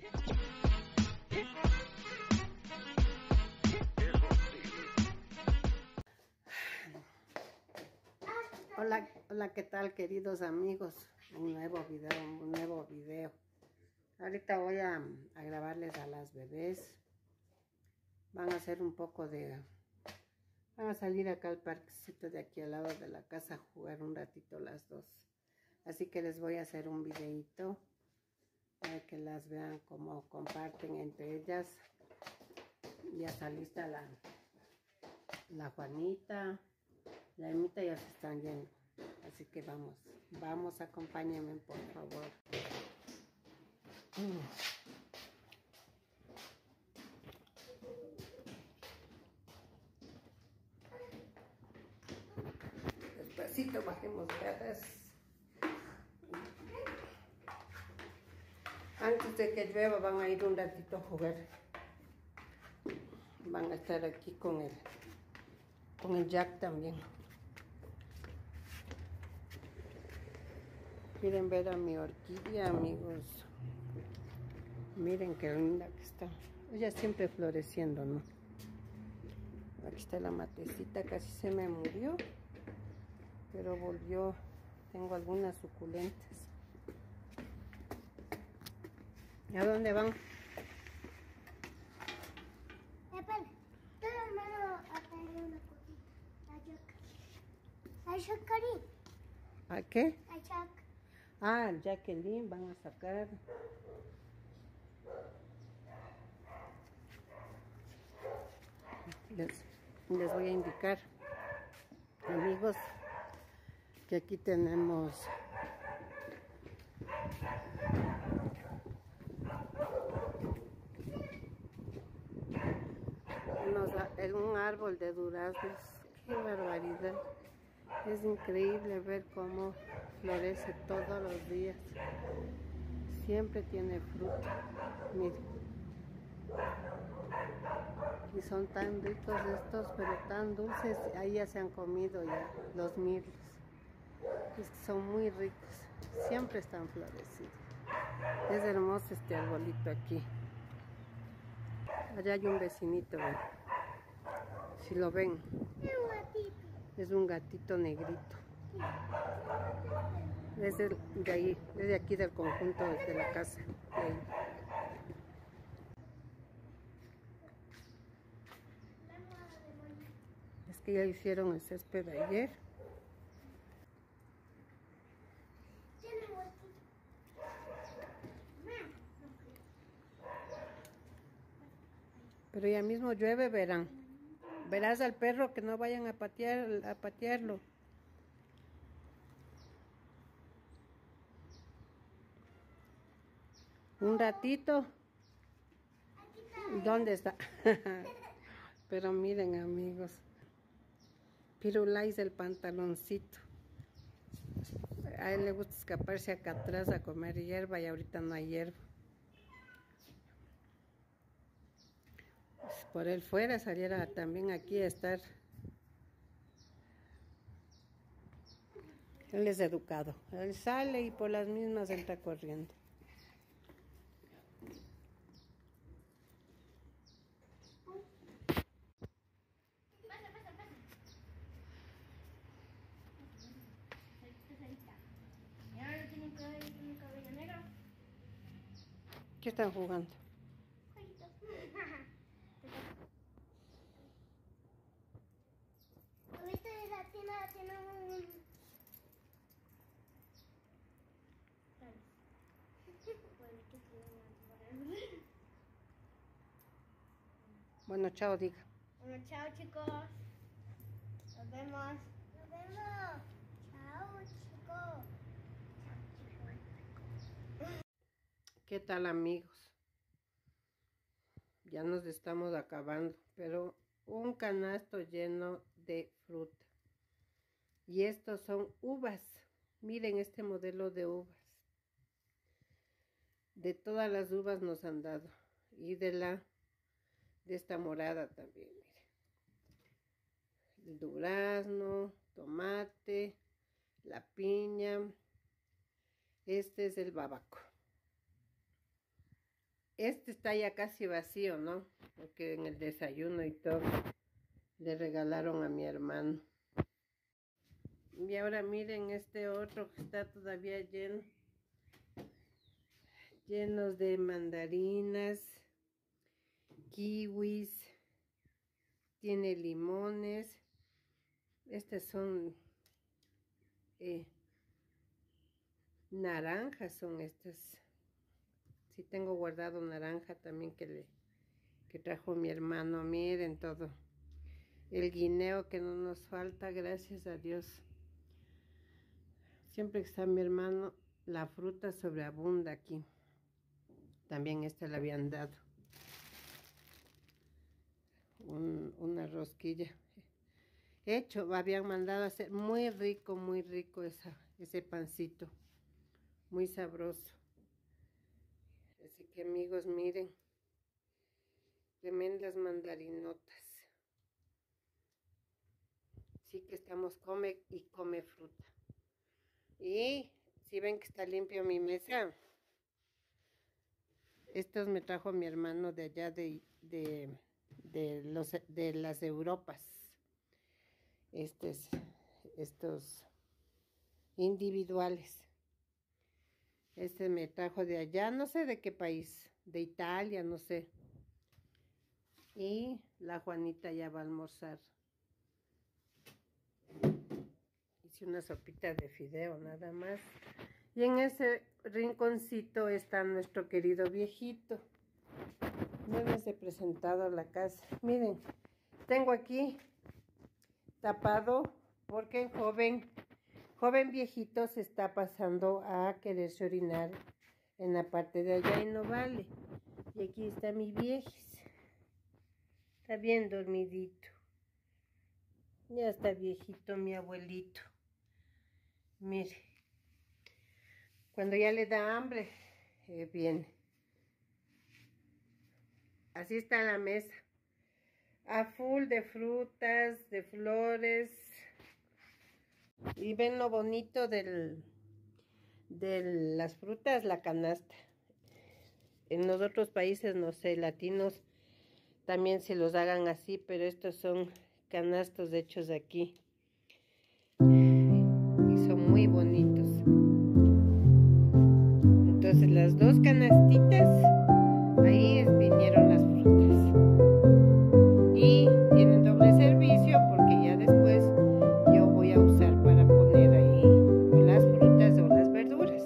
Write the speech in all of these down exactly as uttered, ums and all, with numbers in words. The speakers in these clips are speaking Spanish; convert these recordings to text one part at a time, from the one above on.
Hola, hola, ¿qué tal, queridos amigos? Un nuevo video, un nuevo video. Ahorita voy a, a grabarles a las bebés. Van a hacer un poco de... Van a salir acá al parquecito de aquí al lado de la casa a jugar un ratito las dos. Así que les voy a hacer un videito para que las vean cómo comparten entre ellas. Ya está lista la, la Juanita. La Emita ya se están yendo, así que vamos, vamos, acompáñenme por favor. Mm. Despacito, bajemos gradas. Antes de que llueva van a ir un ratito a jugar. Van a estar aquí con el, con el Jack también. Miren ver a mi orquídea, amigos. Miren qué linda que está. Ella siempre floreciendo, ¿no? Aquí está la matecita, casi se me murió, pero volvió. Tengo algunas suculentas. ¿A dónde van? Espera, estoy hermano a traer una cosita. A Jack. A Jacqueline. ¿A qué? A Jack. Ah, Jacqueline, van a sacar. Les, les voy a indicar, amigos, que aquí tenemos unos, un árbol de duraznos. ¡Qué barbaridad! Es increíble ver cómo florece todos los días. Siempre tiene fruta. Miren. Y son tan ricos estos, pero tan dulces. Ahí ya se han comido ya los mirlos. Es que son muy ricos. Siempre están florecidos. Es hermoso este arbolito aquí. Allá hay un vecinito, ¿ven? Si lo ven. Es un gatito negrito. Desde de ahí, desde aquí del conjunto de la casa. De ahí. Es que ya hicieron el césped ayer. Pero ya mismo llueve, verán. Verás al perro que no vayan a patear, a patearlo. Un ratito. ¿Dónde está? Pero miren, amigos. Pirulais del pantaloncito. A él le gusta escaparse acá atrás a comer hierba y ahorita no hay hierba. Si por él fuera, saliera también aquí a estar. Él es educado. Él sale y por las mismas entra corriendo. ¿Qué están jugando? Ahorita la tienda tiene un... Bueno, chao, diga. Bueno, chao, chicos. Nos vemos. Nos vemos. Chao, chicos. ¿Qué tal, amigos? Ya nos estamos acabando, pero un canasto lleno de fruta. Y estos son uvas. Miren este modelo de uvas. De todas las uvas nos han dado. Y de la de esta morada también, miren. El durazno, tomate, la piña. Este es el babaco. este está ya casi vacío, ¿no? Porque en el desayuno y todo le regalaron a mi hermano. Y ahora miren este otro que está todavía lleno. Llenos de mandarinas, kiwis, tiene limones. Estas son eh, naranjas, son estas. Sí tengo guardado naranja también que le que trajo mi hermano. Miren todo. El guineo que no nos falta, gracias a Dios. Siempre que está mi hermano, la fruta sobreabunda aquí. También esta le habían dado. Un, una rosquilla. Hecho, habían mandado a hacer muy rico, muy rico esa, ese pancito. Muy sabroso. Así que amigos, miren. Tremendas mandarinotas. Sí que estamos come y come fruta. Y si ven que está limpio mi mesa. Estos me trajo mi hermano de allá de, de, de, los, de las Europas. Estos, estos individuales. Este me trajo de allá, no sé de qué país, de Italia, no sé. Y la Juanita ya va a almorzar. Hice una sopita de fideo nada más. Y en ese rinconcito está nuestro querido viejito. No les he presentado la casa. Miren, tengo aquí tapado porque el joven, joven viejito se está pasando a quererse orinar en la parte de allá y no vale. Y aquí está mi viejis. Está bien dormidito. Ya está viejito mi abuelito. Mire. Cuando ya le da hambre, eh, viene. Así está la mesa. A full de frutas, de flores. Y ven lo bonito del, de las frutas, la canasta. En los otros países, no sé, latinos, también se los hagan así, pero estos son canastos hechos aquí. Y son muy bonitos. Entonces las dos canastitas, ahí vinieron las frutas. Y tienen doble servicio porque ya después yo voy a usar para poner ahí o las frutas o las verduras.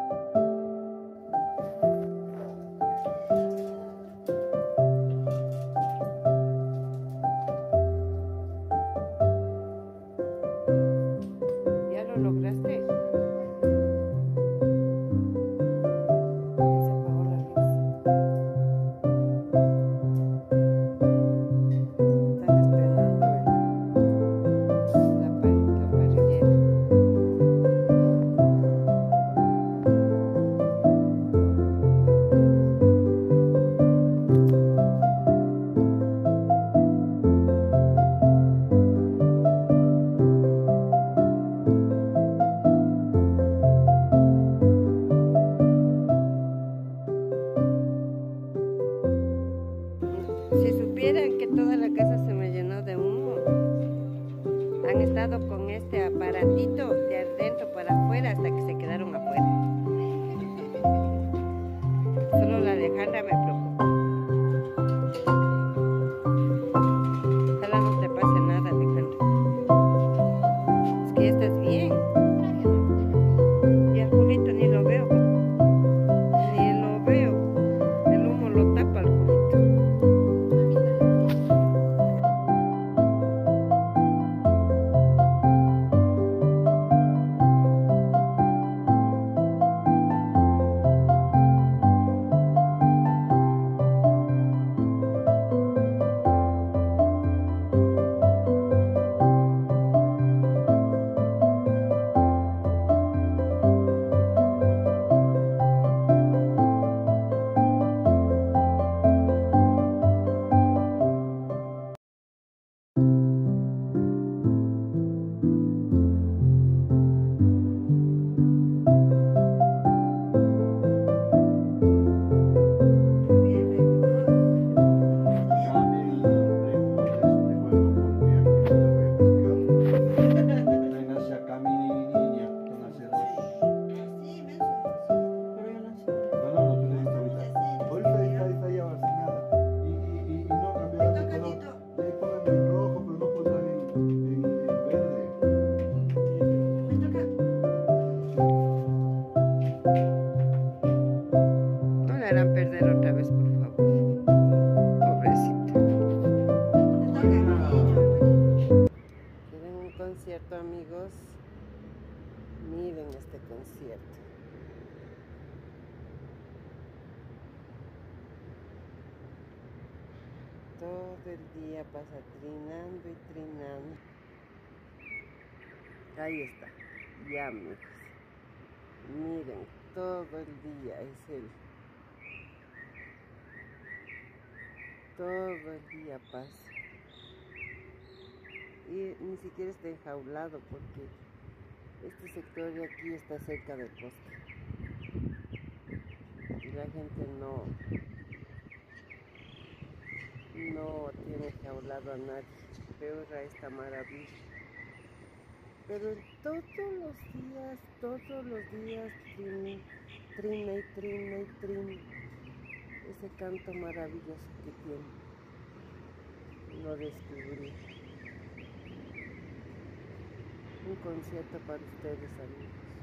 ¿Ya lo lograste? Si supieran que toda la casa se me llenó de humo. Han estado con este aparatito de adentro para afuera hasta que se quedaron afuera. Solo la Alejandra me preocupa. Ojalá no te pase nada, Alejandra. Es que ya estás bien. Y a Julito ni lo veo. Ni lo veo. El humo lo tapa al Julito. concierto, amigos. Miren este concierto. Todo el día pasa trinando y trinando. Ahí está. Ya, amigos. Miren, todo el día es él. Todo el día pasa. Y ni siquiera está enjaulado porque este sector de aquí está cerca del bosque. Y la gente no, no tiene enjaulado a nadie. Peor a esta maravilla. Pero todos los días, todos los días, trina, trina y trina y trina. Ese canto maravilloso que tiene. Lo descubrí. Un concierto para ustedes, amigos.